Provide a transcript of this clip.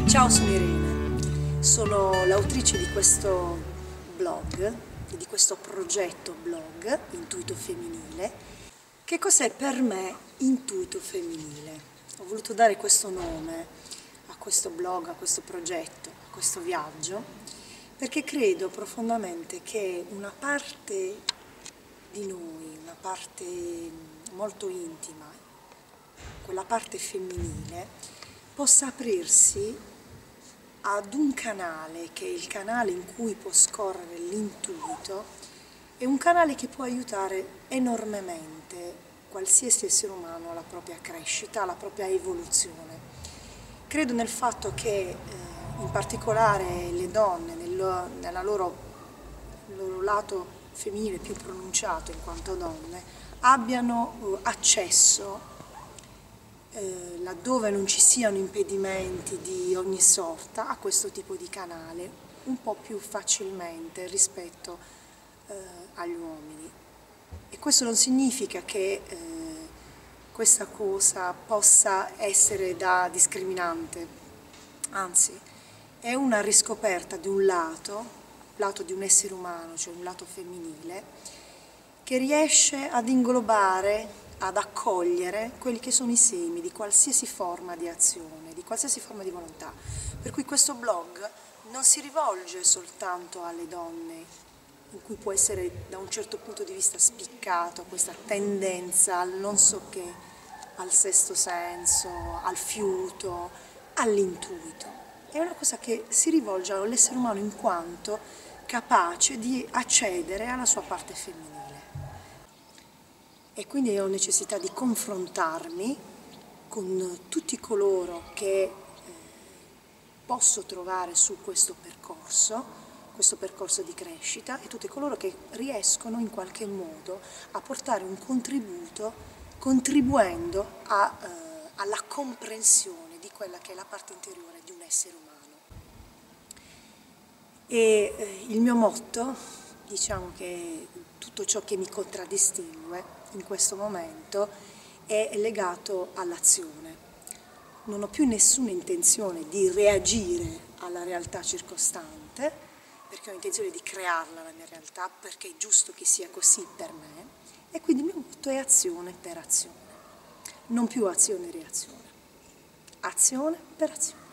Ciao, sono Irene, sono l'autrice di questo blog, di questo progetto blog, Intuito Femminile. Che cos'è per me Intuito Femminile? Ho voluto dare questo nome a questo blog, a questo progetto, a questo viaggio, perché credo profondamente che una parte di noi, una parte molto intima, quella parte femminile, possa aprirsi ad un canale che è il canale in cui può scorrere l'intuito, è un canale che può aiutare enormemente qualsiasi essere umano alla propria crescita, alla propria evoluzione. Credo nel fatto che in particolare le donne nel loro lato femminile più pronunciato in quanto donne abbiano accesso laddove non ci siano impedimenti di ogni sorta a questo tipo di canale un po' più facilmente rispetto agli uomini. E questo non significa che questa cosa possa essere da discriminante, anzi è una riscoperta di un lato di un essere umano, cioè un lato femminile, che riesce ad inglobare, ad accogliere quelli che sono i semi di qualsiasi forma di azione, di qualsiasi forma di volontà. Per cui questo blog non si rivolge soltanto alle donne, in cui può essere da un certo punto di vista spiccato questa tendenza al non so che, al sesto senso, al fiuto, all'intuito. È una cosa che si rivolge all'essere umano in quanto capace di accedere alla sua parte femminile. E quindi ho necessità di confrontarmi con tutti coloro che posso trovare su questo percorso di crescita, e tutti coloro che riescono in qualche modo a portare un contributo contribuendo alla comprensione di quella che è la parte interiore di un essere umano. E il mio motto, diciamo che tutto ciò che mi contraddistingue in questo momento è legato all'azione. Non ho più nessuna intenzione di reagire alla realtà circostante, perché ho intenzione di crearla la mia realtà, perché è giusto che sia così per me, e quindi il mio motto è azione per azione, non più azione e reazione, azione per azione.